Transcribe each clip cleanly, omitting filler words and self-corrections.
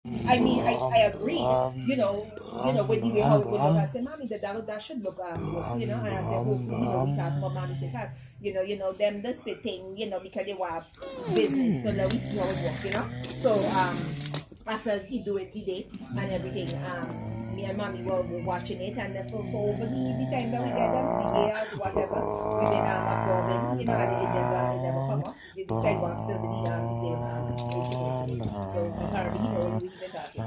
I mean, I agreed, with the way how it would look. I said, Mommy, that should look good, and I said, hopefully, we talk about Mommy said, "Cause, them just sitting, because they want business, so let me see how it work, So, after he do it the day and everything, me and Mommy were watching it, and for over the time that we get them, the year, whatever, we've been absorbing, and it never come up. The sidewalk still the same, so apparently he knows we've been talking.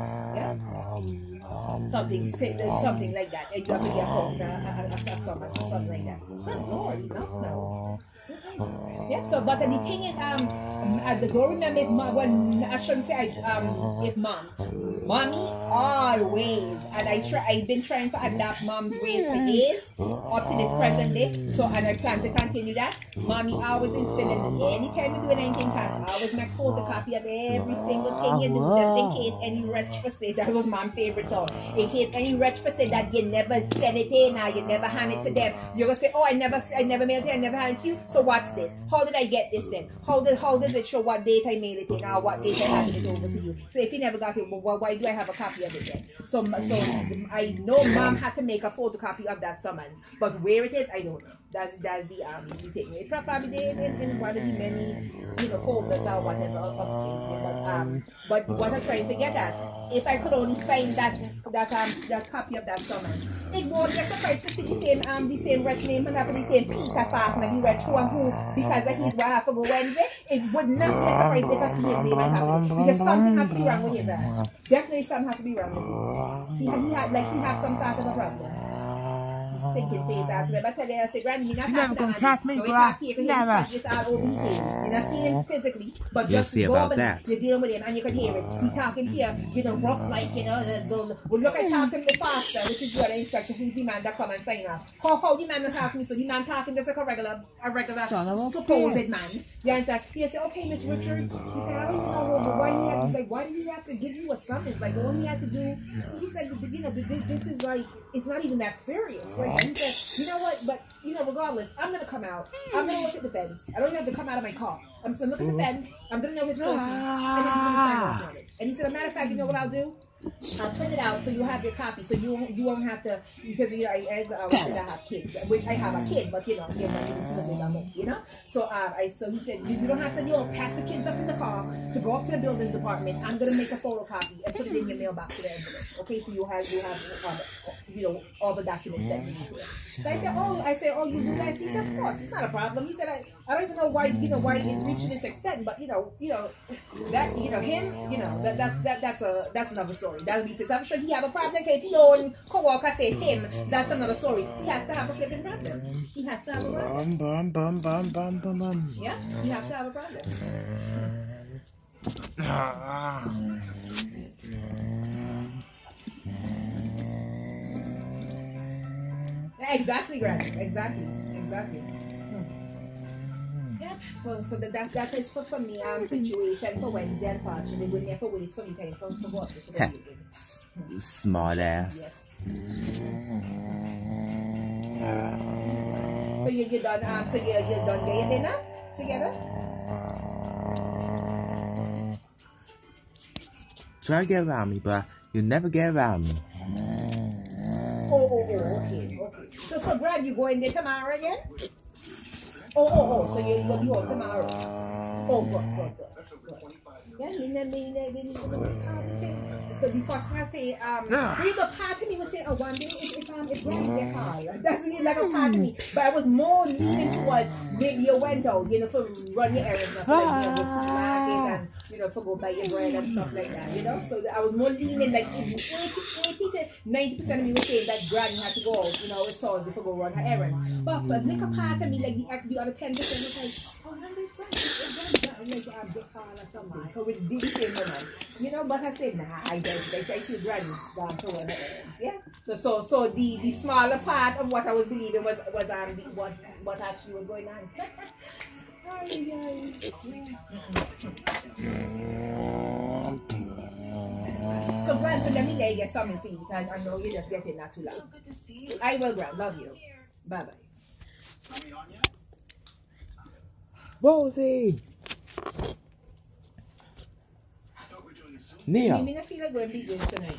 Yeah? Something like that. And you have to get close a summer, something like that. Good Lord, enough now. Yeah, so but the thing is, I don't remember if when I shouldn't say if mommy always, and I've been trying to adapt mom's ways for years up to this present day. So and I plan to continue that. Mommy always instilling anytime you doing anything fast, I always make photocopy of every single thing you do, just in case any wretch for say that was my favorite thought. In case any wretch for say that you never send it in or you never hand it to them, you're gonna say, oh, I never mailed it, I never handed it to you. So what's this? How did I get this then? How does it show what date I mailed it in or what date I handed it over to you? So if you never got it, well, why do I have a copy of it then? So I know Mom had to make a photocopy of that summons, but where it is, I don't know. That's the thing. It probably in one of the many folders or whatever upstairs. But what I'm trying to get at, if I could only find that copy of that summons, it won't get surprised to see the same rich name and have the same Peter Faulkner, the rich who because he's where I have to go Wednesday. It would not be a surprise if I see his name and have it, because something has to be wrong with his ass. Definitely something has to be wrong with him. He has some sort of a problem. Thinking face as well. But tell you, I say, Granny, you're never gonna catch me, bro. Never. It's all over the thing. You're not seeing him physically, but You'll just see about that. You're dealing with him and you can hear it. He's talking to you, rough like, well, look, I talk to him the faster, which is what I expect. Who's the man that come and sign up? How the man talking? So the man talking just like a regular supposed man. The answer, he say, okay, Miss Richards. He said, I don't even know, but why do you have to give you a summons? Like, all he had to do, he said, this is like, it's not even that serious. Like, he said, you know what, but, regardless, I'm going to come out. I'm going to look at the fence. I don't even have to come out of my car. I'm just going to look at the fence. I'm going to know his profile. And I'm just going to sign off on it. And he said, as a matter of fact, you know what I'll do? I'll print it out so you have your copy, so you won't have to, because I have kids, which I have a kid, but so so he said you don't have to pack the kids up in the car to go up to the buildings department. I'm gonna make a photocopy and put it in your mailbox to the envelope. Okay, so you have all the documents that you need there. So I said, oh, you do that? He said, of course, it's not a problem. He said, I don't even know why it reached this extent, but that him, that's another story. That means I'm sure he have a problem. If he own co-worker say him, that's another story. He has to have a flipping problem. He has to have a problem. Yeah, he has to have a problem. Exactly, Grant. Exactly. Yeah. So that is for me situation for Wednesday, unfortunately. We never waste for me time for what? Smart ass. Yes. So you're done. So you're done getting dinner together. Try to get around me, but you'll never get around me. Okay. So Brad, you going there tomorrow again? So you're gonna be home tomorrow. Good. Yeah, so the first one I say, the part of me was saying, one day if Granny get high, that's really like a part of me. But I was more leaning towards maybe you went out, for run your errands, go to the supermarket and for go buy your bread and stuff like that, So I was more leaning like 80 to 90% of me was saying that Granny had to go out, it's Thursday for go run her errand. But like a part of me, like the other 10% was like, oh, no, like get call or something. So with this same woman, but I said, nah, I feel Granny gone to run her errands, yeah. So the smaller part of what I was believing was what actually was going on. So Grant, let me get something for you. I know you're just getting that too loud. I will, Grant. Love you. Bye bye. Rosie. Nia. Me not feel like going to be good tonight.